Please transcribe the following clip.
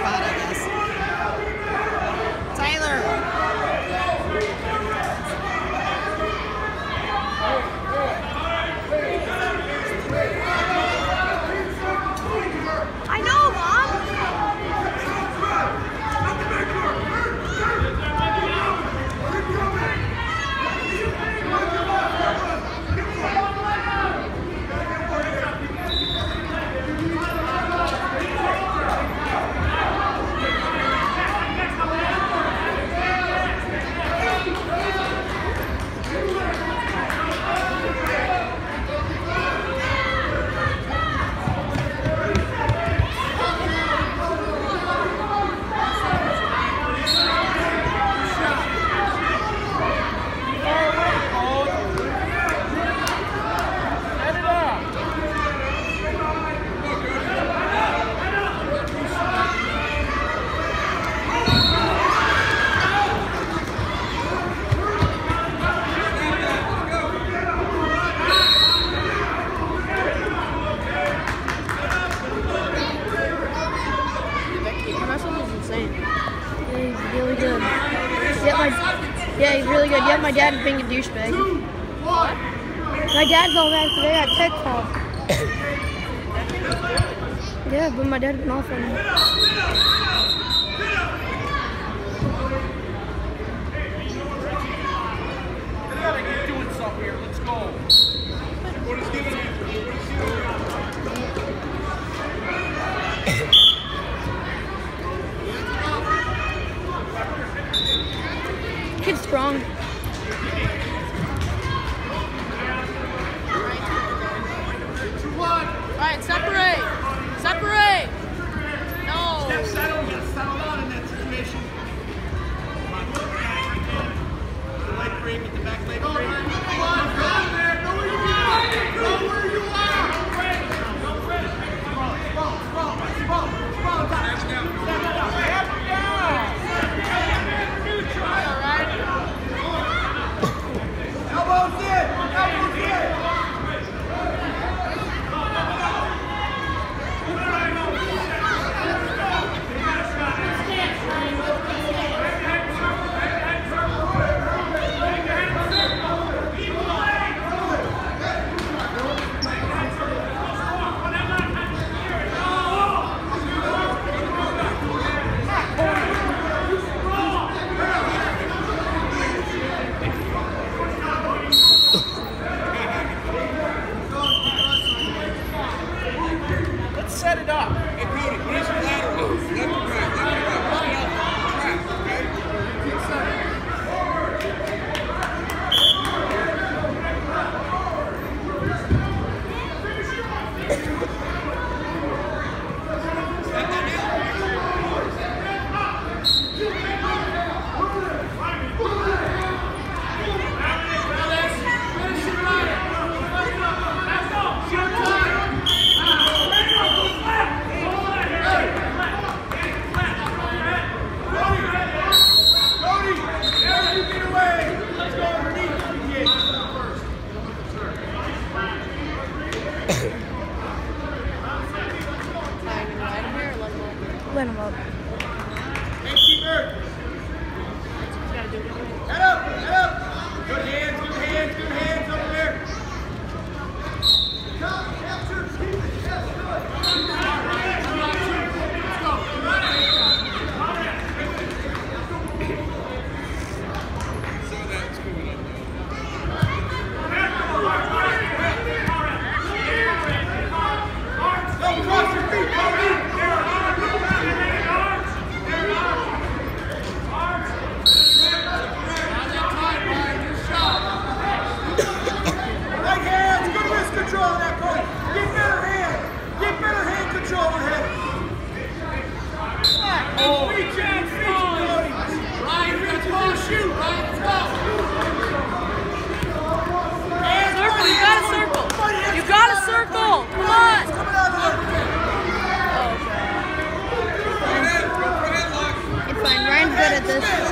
ahead, I guess. Tyler. I know, Mom. Yeah, he's really good. Yeah, my dad is being a douchebag. My dad's all that today at Tech Talk. Yeah, but my dad is off on him. We gotta get doing something here. Let's go. What is giving you? Kid's strong. Alright, separate! Separate! No! Step settle, you gotta settle down in that situation. The leg break, get the back leg break. Come on, go there, go where you are! Go where you are! Elbows in! Elbows in! Set it up. Hey, Cody, raise your lateral. Left and right, left and right. Stay out track, okay? Keep setting. Let him up. Hey, keeper. Head up, head up. Good hands over there. Capture, keep it. Yes, cross your feet, Cody. Control of that, Cody. Get better hand control of her head. Oh, reach out, Cody. Ryan, let's go shoot. Ryan, let's go. Circle, you gotta circle. You gotta circle. Come on. It's fine. Ryan's good at this.